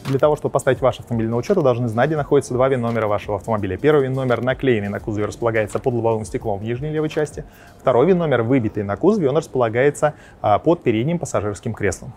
Для того, чтобы поставить ваш автомобиль на учет, вы должны знать, где находятся два ВИН-номера вашего автомобиля. Первый ВИН-номер наклеенный на кузове, располагается под лобовым стеклом в нижней левой части. Второй ВИН-номер выбитый на кузове, он располагается под передним пассажирским креслом.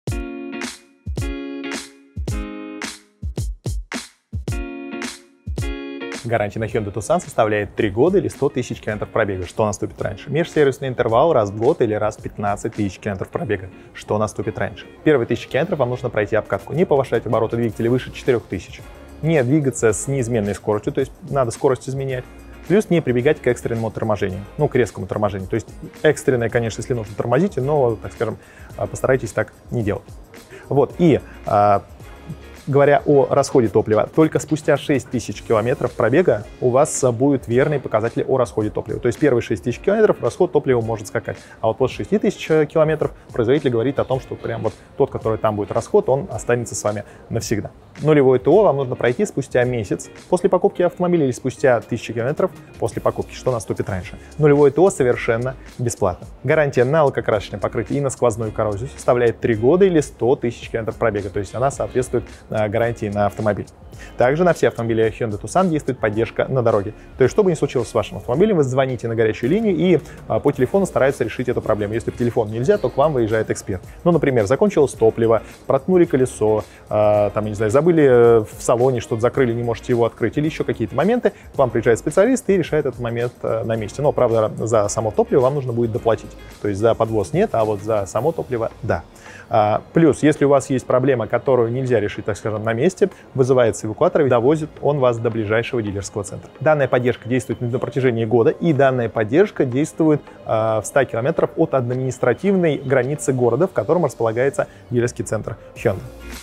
Гарантия на Hyundai Tucson составляет 3 года или 100 тысяч километров пробега. Что наступит раньше? Межсервисный интервал раз в год или раз в 15 тысяч километров пробега. Что наступит раньше? Первые 1000 километров вам нужно пройти обкатку. Не повышать обороты двигателя выше 4000. Не двигаться с неизменной скоростью, то есть надо скорость изменять. Плюс не прибегать к экстренному торможению, к резкому торможению. То есть экстренное, конечно, если нужно, тормозите, но, так скажем, постарайтесь так не делать. Вот, и говоря о расходе топлива, только спустя 6000 километров пробега у вас будет верный показатель о расходе топлива. То есть первые 6000 километров расход топлива может скакать. А вот после 6000 километров производитель говорит о том, что прям вот тот, который там будет расход, он останется с вами навсегда. Нулевое ТО вам нужно пройти спустя месяц после покупки автомобиля или спустя 1000 километров после покупки. Что наступит раньше? Нулевое ТО совершенно бесплатно. Гарантия на лакокрасочное покрытие и на сквозную коррозию составляет 3 года или 100 тысяч километров пробега. То есть она соответствует гарантии на автомобиль. Также на все автомобили Hyundai Tucson действует поддержка на дороге. То есть, что бы ни случилось с вашим автомобилем, вы звоните на горячую линию и по телефону стараются решить эту проблему. Если по телефону нельзя, то к вам выезжает эксперт. Ну, например, закончилось топливо, проткнули колесо, там, не знаю, забыли в салоне, что-то закрыли, не можете его открыть, или еще какие-то моменты, к вам приезжает специалист и решает этот момент на месте. Но, правда, за само топливо вам нужно будет доплатить. То есть за подвоз нет, а вот за само топливо — да. Плюс, если у вас есть проблема, которую нельзя решить, так скажем, на месте, вызывается эвакуатор и довозит он вас до ближайшего дилерского центра. Данная поддержка действует на протяжении года, и данная поддержка действует в 100 километров от административной границы города, в котором располагается дилерский центр Hyundai.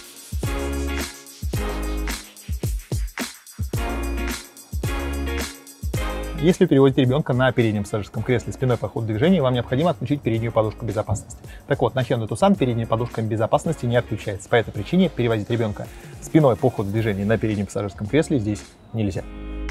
Если переводите ребенка на переднем пассажирском кресле спиной по ходу движения, вам необходимо отключить переднюю подушку безопасности. Так вот, на Hyundai Tucson передняя подушка безопасности не отключается. По этой причине перевозить ребенка спиной по ходу движения на переднем пассажирском кресле здесь нельзя.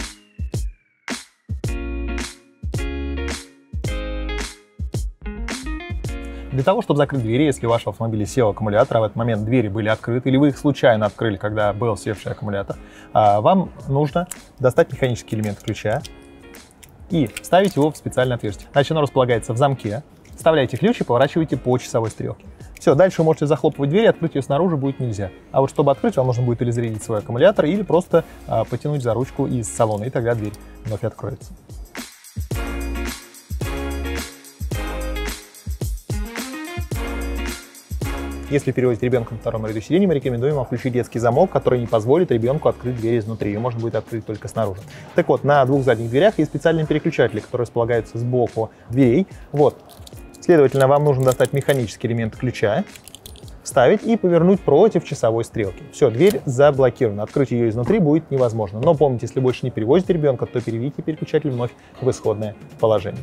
Для того, чтобы закрыть двери, если у вашего автомобиля сел аккумулятор, а в этот момент двери были открыты, или вы их случайно открыли, когда был севший аккумулятор, вам нужно достать механический элемент ключа и вставить его в специальное отверстие. Значит, оно располагается в замке. Вставляете ключ и поворачиваете по часовой стрелке. Все, дальше вы можете захлопывать дверь, открыть ее снаружи будет нельзя. А вот чтобы открыть, вам нужно будет или зарядить свой аккумулятор, или просто потянуть за ручку из салона, и тогда дверь вновь откроется. Если переводите ребенка на втором ряду сиденья, мы рекомендуем вам включить детский замок, который не позволит ребенку открыть дверь изнутри. Ее можно будет открыть только снаружи. Так вот, на двух задних дверях есть специальные переключатели, которые располагаются сбоку дверей. Вот. Следовательно, вам нужно достать механический элемент ключа, вставить и повернуть против часовой стрелки. Все, дверь заблокирована. Открыть ее изнутри будет невозможно. Но помните, если больше не перевозите ребенка, то переведите переключатель вновь в исходное положение.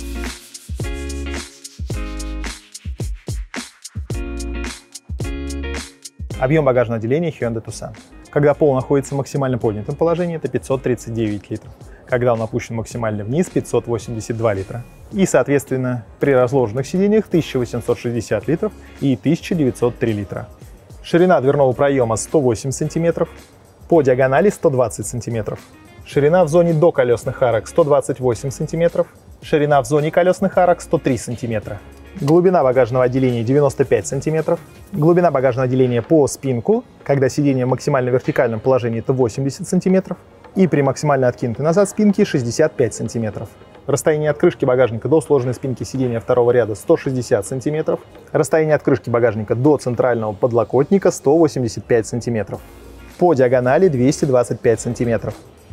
Объем багажного отделения Hyundai Tucson. Когда пол находится в максимально поднятом положении, это 539 литров. Когда он опущен максимально вниз, 582 литра. И, соответственно, при разложенных сиденьях 1860 литров и 1903 литра. Ширина дверного проема 108 сантиметров, по диагонали 120 сантиметров. Ширина в зоне до колесных арок 128 сантиметров, ширина в зоне колесных арок 103 сантиметра. Глубина багажного отделения 95 сантиметров. Глубина багажного отделения по спинку, когда сиденье в максимально вертикальном положении, это 80 сантиметров. И при максимально откинутой назад спинке 65 сантиметров. Расстояние от крышки багажника до сложенной спинки сиденья второго ряда 160 сантиметров. Расстояние от крышки багажника до центрального подлокотника 185 сантиметров. По диагонали 225 сантиметров.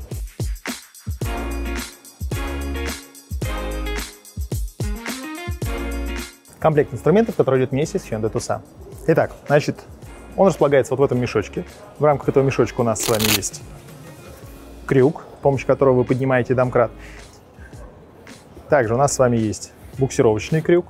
Комплект инструментов, который идет вместе с Hyundai Tucson. Итак, значит, он располагается вот в этом мешочке. В рамках этого мешочка у нас с вами есть крюк, с помощью которого вы поднимаете домкрат. Также у нас с вами есть буксировочный крюк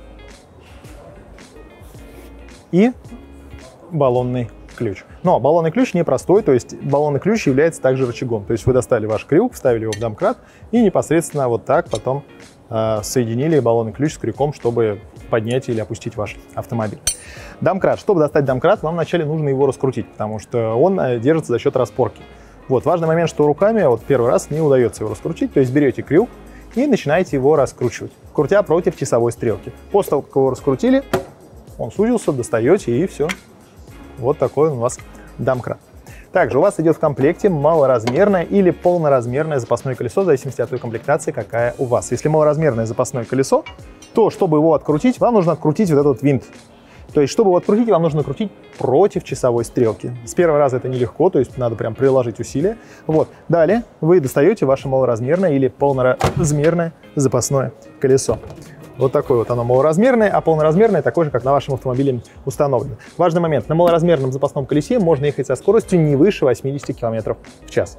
и баллонный ключ. Но баллонный ключ не простой, то есть баллонный ключ является также рычагом. То есть вы достали ваш крюк, вставили его в домкрат и непосредственно вот так потом соединили баллонный ключ с крюком, чтобы поднять или опустить ваш автомобиль. Домкрат. Чтобы достать домкрат, вам вначале нужно его раскрутить, потому что он держится за счет распорки. Вот, важный момент, что руками вот первый раз не удается его раскрутить, то есть берете крюк и начинаете его раскручивать, крутя против часовой стрелки. После того, как его раскрутили, он сузился, достаете и все. Вот такой он у вас домкрат. Также у вас идет в комплекте малоразмерное или полноразмерное запасное колесо, в зависимости от той комплектации, какая у вас. Если малоразмерное запасное колесо, то чтобы его открутить, вам нужно открутить вот этот винт. То есть, чтобы его открутить, вам нужно крутить против часовой стрелки. С первого раза это нелегко, то есть надо прям приложить усилия. Вот. Далее вы достаете ваше малоразмерное или полноразмерное запасное колесо. Вот такое вот оно малоразмерное, а полноразмерное такое же, как на вашем автомобиле установлено. Важный момент. На малоразмерном запасном колесе можно ехать со скоростью не выше 80 км в час.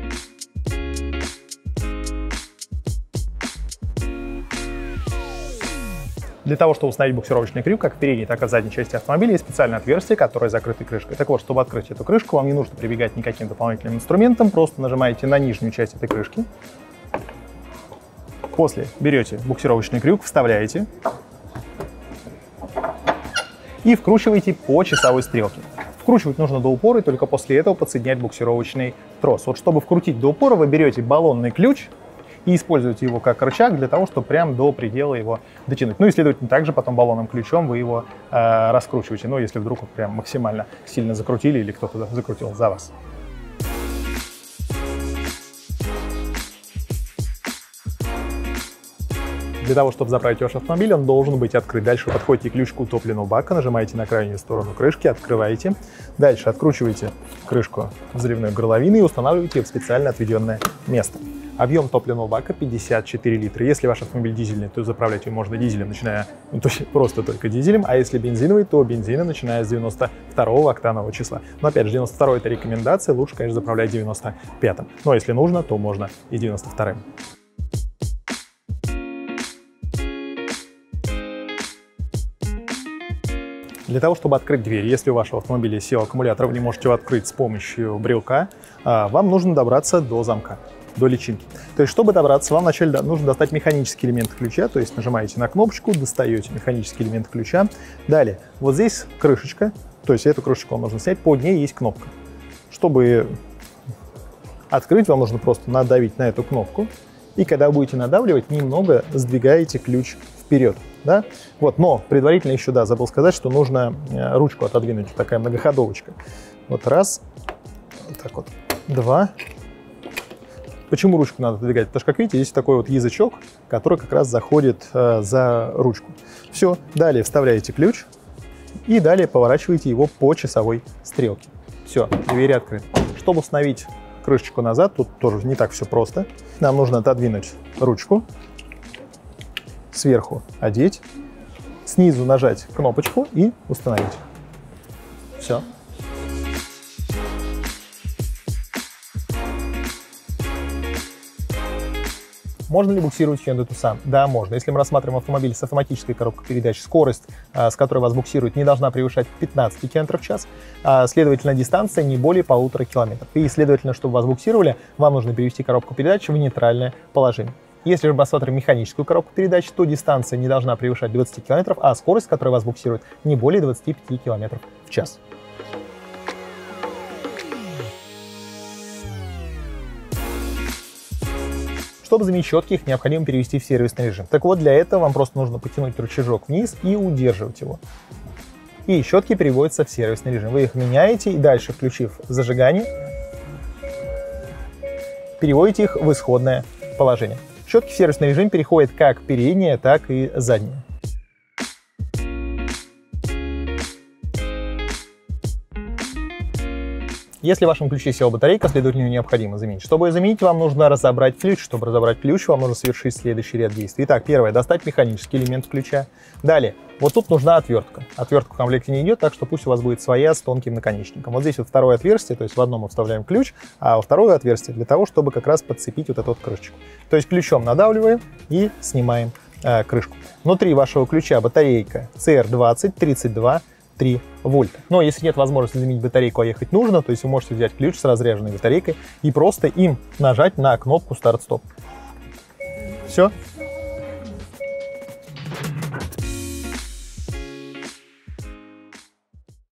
Для того, чтобы установить буксировочный крюк, как в передней, так и в задней части автомобиля, есть специальное отверстие, которое закрыто крышкой. Так вот, чтобы открыть эту крышку, вам не нужно прибегать никаким дополнительным инструментом, просто нажимаете на нижнюю часть этой крышки. После берете буксировочный крюк, вставляете и вкручиваете по часовой стрелке. Вкручивать нужно до упора, и только после этого подсоединять буксировочный трос. Вот чтобы вкрутить до упора, вы берете баллонный ключ и используете его как рычаг для того, чтобы прям до предела его дотянуть. Ну и, следовательно, также потом баллонным ключом вы его раскручиваете, ну, если вдруг вы прям максимально сильно закрутили или кто-то закрутил за вас. Для того, чтобы заправить ваш автомобиль, он должен быть открыт. Дальше вы подходите к ключику топливного бака, нажимаете на крайнюю сторону крышки, открываете. Дальше откручиваете крышку заливной горловины и устанавливаете ее в специально отведенное место. Объем топливного бака 54 литра. Если ваш автомобиль дизельный, то заправлять его можно дизелем, начиная, ну, то есть просто только дизелем. А если бензиновый, то бензина, начиная с 92-го октанового числа. Но опять же, 92-й это рекомендация, лучше, конечно, заправлять 95-м. Но если нужно, то можно и 92-м. Для того, чтобы открыть дверь, если у вашего автомобиля сел аккумулятор, вы не можете его открыть с помощью брелка, вам нужно добраться до замка, до личинки. То есть, чтобы добраться, вам вначале нужно достать механический элемент ключа, то есть нажимаете на кнопочку, достаете механический элемент ключа. Далее, вот здесь крышечка, то есть эту крышечку вам нужно снять, под ней есть кнопка. Чтобы открыть, вам нужно просто надавить на эту кнопку, и когда будете надавливать, немного сдвигаете ключ вперед. Да? Вот, но предварительно еще, да, забыл сказать, что нужно ручку отодвинуть, такая многоходовочка. Вот раз, вот так вот, два. Почему ручку надо отодвигать? Потому что, как видите, здесь такой вот язычок, который как раз заходит за ручку. Все, далее вставляете ключ и далее поворачиваете его по часовой стрелке. Все, дверь открыта. Чтобы установить крышечку назад, тут тоже не так все просто. Нам нужно отодвинуть ручку, сверху одеть, снизу нажать кнопочку и установить. Все. Можно ли буксировать Hyundai Tucson? Да, можно. Если мы рассматриваем автомобиль с автоматической коробкой передач, скорость, с которой вас буксирует, не должна превышать 15 км в час, следовательно, дистанция не более 1,5 км. И, следовательно, чтобы вас буксировали, вам нужно перевести коробку передач в нейтральное положение. Если же мы рассматриваем механическую коробку передач, то дистанция не должна превышать 20 км, а скорость, которая вас буксирует, не более 25 км в час. Чтобы заменить щетки, их необходимо перевести в сервисный режим. Так вот, для этого вам просто нужно потянуть рычажок вниз и удерживать его. И щетки переводятся в сервисный режим. Вы их меняете и дальше, включив зажигание, переводите их в исходное положение. Щетки в сервисный режим переходят как передние, так и задние. Если в вашем ключе села батарейка, следовательно, ее необходимо заменить. Чтобы ее заменить, вам нужно разобрать ключ. Чтобы разобрать ключ, вам нужно совершить следующий ряд действий. Итак, первое, достать механический элемент ключа. Далее, вот тут нужна отвертка. Отвертка в комплекте не идет, так что пусть у вас будет своя с тонким наконечником. Вот здесь вот второе отверстие, то есть в одно мы вставляем ключ, а во второе отверстие для того, чтобы как раз подцепить вот эту вот крышечку. То есть ключом надавливаем и снимаем крышку. Внутри вашего ключа батарейка CR20 32 3 вольта. Но если нет возможности заменить батарейку, а ехать нужно, то есть вы можете взять ключ с разряженной батарейкой и просто им нажать на кнопку старт-стоп. Все.